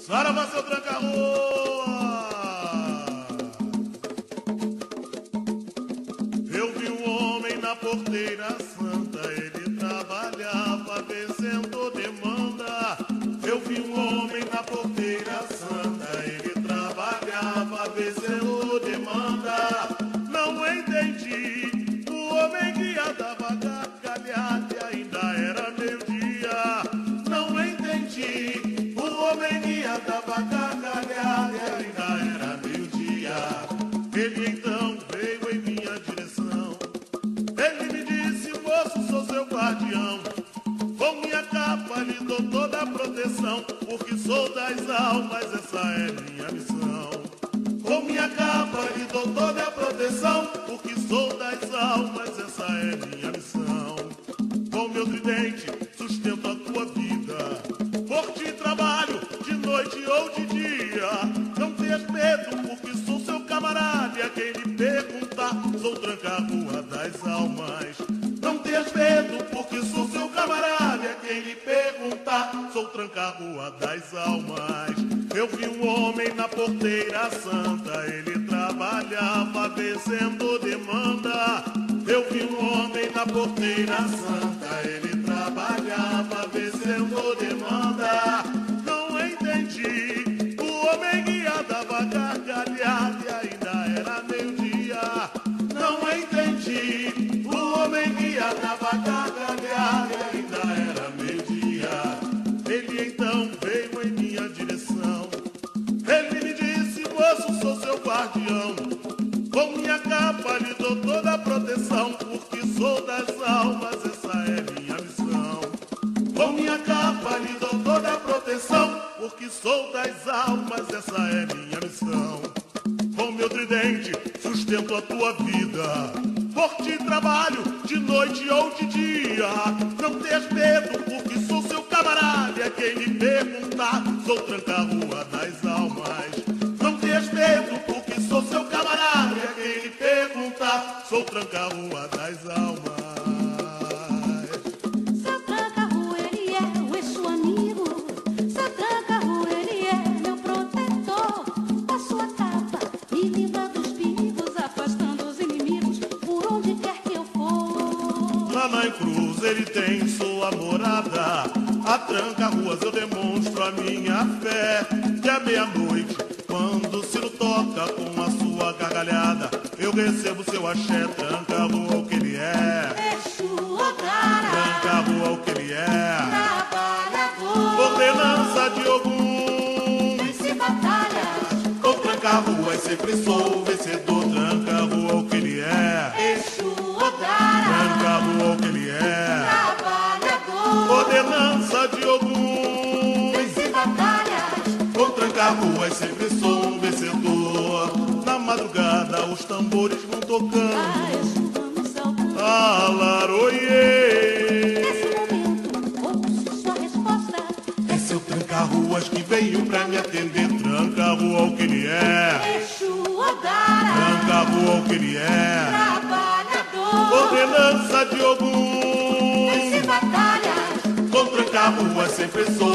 Saravá, seu tranca-rua! Eu vi um homem na porteira santa, ele trabalhava vencendo demanda. Eu vi um homem na porteira santa, ele trabalhava vencendo demanda. Não entendi, o homem que andava gargalhado e ainda era meio-dia. Não entendi, o homem que andava gargalhado e ainda era meio-dia. Ele então veio em minha direção. Ele me disse: moço, sou seu guardião. Com minha capa lhe dou toda a proteção, porque sou das almas, essa é minha missão. Com minha capa lhe dou toda a proteção, porque sou das almas, essa é minha missão. Com meu tridente sustento a tua vida, por ti trabalho de noite ou de dia. Não tenhas medo, porque sou seu camarada, e a quem lhe perguntar, sou tranca-rua das almas. Não tenhas medo, porque sou seu camarada, e a quem lhe perguntar, sou tranca-rua das almas. Eu vi um homem na porteira santa, ele trabalhava vencendo demanda. Eu vi um homem na porteira santa, ele trabalhava vencendo demanda. Não entendi, o homem que andava gargalhado e ainda era meio-dia. Não entendi, o homem que andava gargalhado e ainda era meio-dia. Ele então veio em minha direção. Ele me disse: moço, sou seu guardião. Com minha capa lhe dou toda a proteção, porque sou das almas, essa é minha missão. Com minha capa lhe dou toda a proteção, porque sou das almas, essa é minha missão. Com meu tridente sustento a tua vida, por ti trabalho de noite ou de dia. Não tenhas medo, porque sou seu camarada, e a quem me perguntar, sou tranca-rua das almas. Não tenhas medo, porque sou seu camarada, e a quem lhe perguntar, sou tranca-rua das almas. Seu tranca-rua, ele é o eixo amigo. Seu tranca-rua, ele é meu protetor. Da sua capa me livra dos perigos, afastando os inimigos por onde quer que eu for. Lá na Cruz ele tem sua morada. A tranca-ruas eu demonstro a minha fé. Que à meia-noite, quando o sino toca com a sua gargalhada, eu recebo seu axé. Tranca-rua o que ele é, Exu Ogara, tranca-rua o que ele é, trabalhador, ordenança de Ogum. vence batalhas, Com tranca-ruas sempre sou vencedor. Tranca-rua o que ele é, Exu Ogara, tranca-rua o que ele é, trabalhador, ordenança de Ogum. vence batalhas, Com tranca-ruas sempre sou um vencedor. Na madrugada os tambores vão tocando, a Exu vamos saltando. alaroiê. Nesse momento, ouço sua resposta. É seu tranca-ruas que veio pra me atender. Tranca-rua o que ele é, Exu Ogara, tranca-rua o que ele é, trabalhador, ordenança de Ogum. vence batalhas, Com tranca-ruas sempre sou